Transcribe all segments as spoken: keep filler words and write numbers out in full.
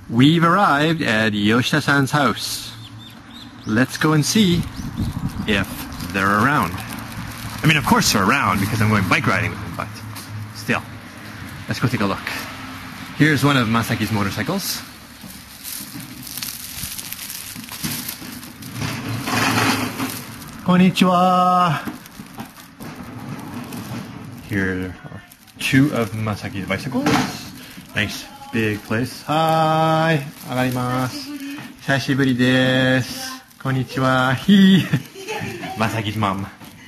We've arrived at Yoshida-san's house. Let's go and see if they're around. I mean, of course they're around because I'm going bike riding with them, but still. Let's go take a look. Here's one of Masaki's motorcycles. Konnichiwa! Here are two of Masaki's bicycles. Nice big place. Hi! 上がります。久しぶりです。Konnichiwa. He. Masaki's mom.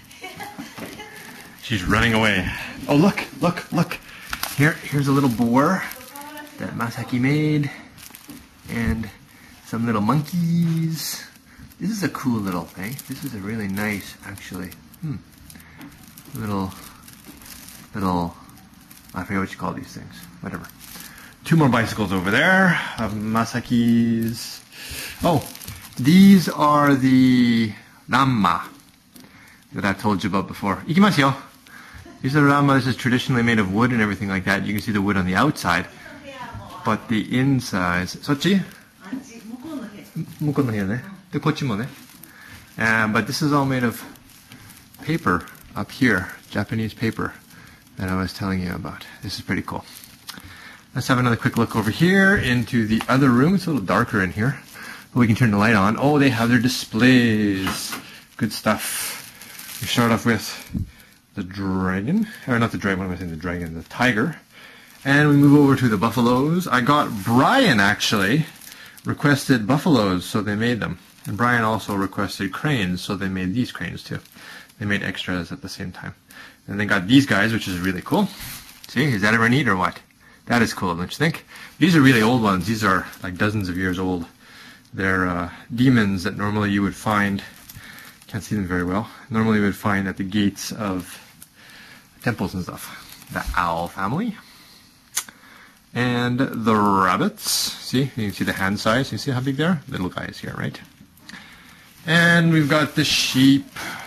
She's running away. Oh, look, look, look. Here, here's a little boar that Masaki made. And some little monkeys. This is a cool little thing. This is a really nice, actually. Hmm. Little, little, I forget what you call these things. Whatever. Two more bicycles over there of Masaki's. Oh, these are the Ranma that I've told you about before. Ikimasu yo. These are Ranma. This is traditionally made of wood and everything like that. You can see the wood on the outside, but the inside. Sochi? Muko no here ne. De kochi mo ne. But this is all made of paper up here, Japanese paper that I was telling you about. This is pretty cool. Let's have another quick look over here into the other room. It's a little darker in here. But we can turn the light on. Oh, they have their displays. Good stuff. We start off with the dragon. Or not the dragon, what am I saying? The dragon, the tiger. And we move over to the buffaloes. I got Brian, actually, requested buffaloes, so they made them. And Brian also requested cranes, so they made these cranes too. They made extras at the same time. And they got these guys, which is really cool. See, is that ever neat or what? That is cool, don't you think? These are really old ones. These are like dozens of years old. They're uh, demons that normally you would find, can't see them very well, normally you would find at the gates of temples and stuff. The owl family. And the rabbits. See, you can see the hand size. You see how big they are? Little guys here, right? And we've got the sheep.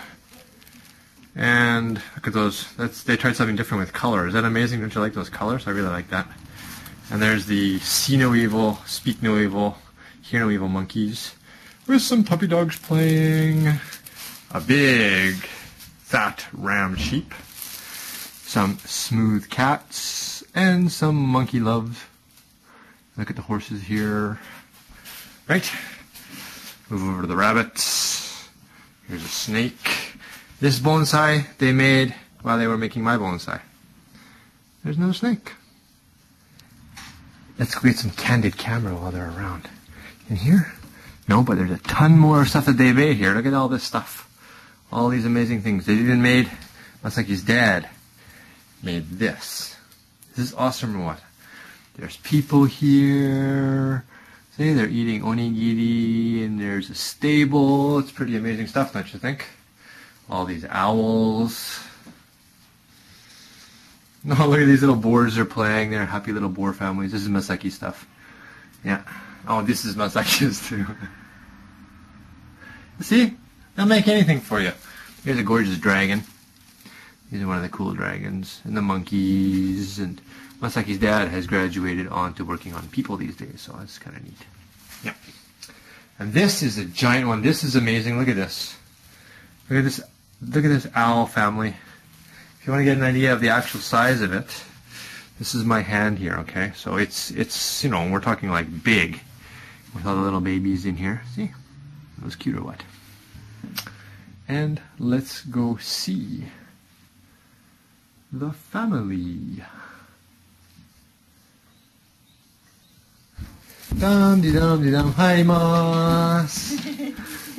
And look at those. That's, they tried something different with color. Is that amazing? Don't you like those colors? I really like that. And there's the see no evil, speak no evil, hear no evil monkeys. With some puppy dogs playing. A big, fat ram sheep. Some smooth cats. And some monkey love. Look at the horses here. Right. Move over to the rabbits. Here's a snake. This bonsai they made while they were making my bonsai. There's no snake. Let's go get some candid camera while they're around. In here? No, but there's a ton more stuff that they made here. Look at all this stuff. All these amazing things. They even made, Masaki's dad made this. This is awesome or what? There's people here. See, they're eating onigiri, and there's a stable. It's pretty amazing stuff, don't you think? All these owls. No, look at these little boars they're playing. They're happy little boar families. This is Masaki stuff. Yeah. Oh, this is Masaki's too. See? They'll make anything for you. Here's a gorgeous dragon. These are one of the cool dragons. And the monkeys. And Masaki's dad has graduated on to working on people these days, so that's kind of neat. Yeah. And this is a giant one. This is amazing. Look at this. Look at this. Look at this owl family. If you want to get an idea of the actual size of it, this is my hand here, okay? So it's, it's you know, we're talking like big with all the little babies in here. See? That was cute or what? And let's go see the family. Dum di dum di dum, haimasu.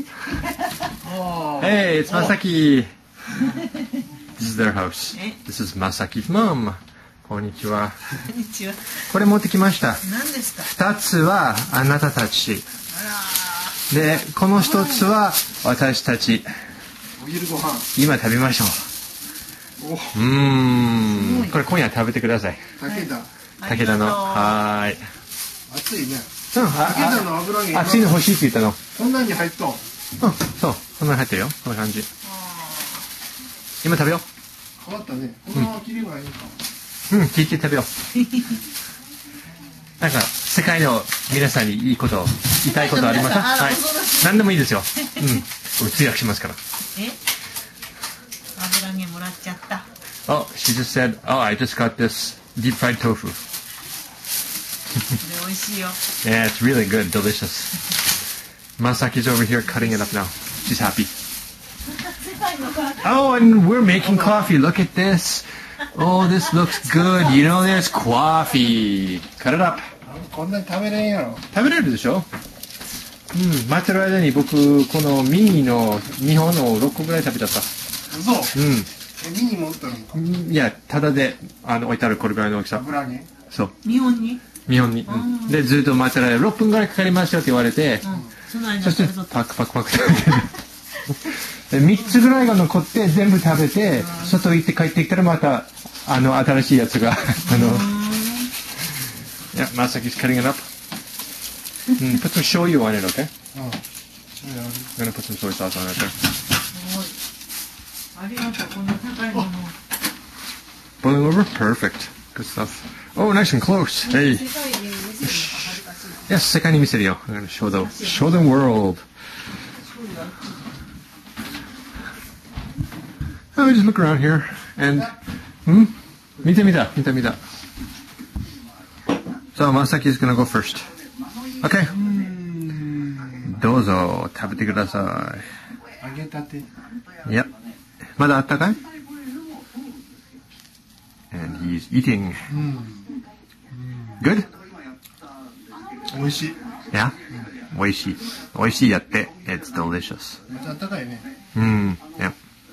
Hey, it's Masaki. This is their house. This is Masaki's mom. Konnichiwa. これ持ってきました。何ですか？二つはあなたたち。で、この一つは私たち。お昼ご飯。今食べましょう。うーん。これ今夜食べてください。武田。武田の。はーい。熱いね。うん。武田の油揚げ。熱いの欲しいって言ったの。こんなに入っと。うん。そう。こんなに入ってるよ。こんな感じ。今食べよう。変わったね。このまま切ればいいか。うん、切って食べよう。 なんか世界の皆さんにいいこと言いたいことありますか？はい。何でもいいですよ。うん。俺通訳しますから。 え？油揚げもらっちゃった。 Oh, she just said, "Oh, I just got this deep fried tofu." これ美味しいよ。 Yeah, it's really good, delicious. Masaki's over here cutting it up now. She's happy. Oh, and we're making coffee. Look at this. Oh, this looks good. You know, there's coffee. Cut it up. こんなに食べれんやろ。 食べれるでしょ？うん、待ってる間に僕、このミニのにほんのろっこぐらい食べちゃった。 嘘？ うん。 え、ミニ持ってるのか？ いや、ただであの置いてあるこれぐらいの大きさ。 油揚げ？ そう。 日本に？ 日本に。うん、で、ずっと待ってる間ろっぷんぐらいかかりますよって言われて、 うん、その間そしてパクパクパク食べてみっつぐらいが残って全部食べて、外行って帰ってきたらまたあの新しいやつがあの。Yeah, Masaki's cutting it up. Mm, put some shoyu on it, okay? うん。 I'm gonna put some soy sauce on it there. ありがとう、こんな高いもの。 Boiling over? Perfect. Good stuff. Oh, nice and close. Hey. Yes, 世界に見せるよ. I'm gonna show the, show the world. Oh, just look around here. And, hmm? 見て見た、見た見た. So, Masaki is gonna go first. Okay. どうぞ、食べてください。 揚げたて。 いや、まだあったかい？ And he's eating. うん。 Good? 美味しい。 Yeah? 美味しい。美味しいやって。It's delicious. めっちゃあったかいね。 Mm, yeah.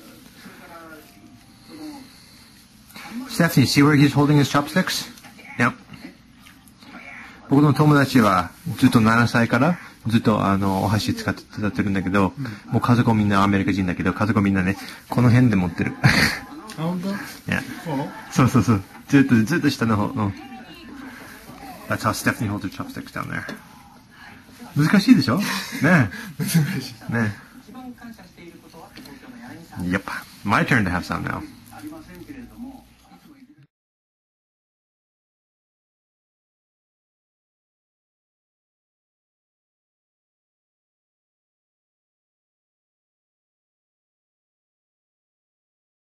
Stephanie, see where he's holding his chopsticks? Yep. 僕の友達はずっとななさいからずっとあのお箸使って使ってるんだけど、うん、もう家族はみんなアメリカ人だけど家族はみんなねこの辺で持ってる。 あ、本当？いや。そうそうそう。ずっとずっと下の方。うん。That's how Stephanie holds her chopsticks down there. 難しいでしょ？ね。難しい。 ね。Yep. My turn to have some now.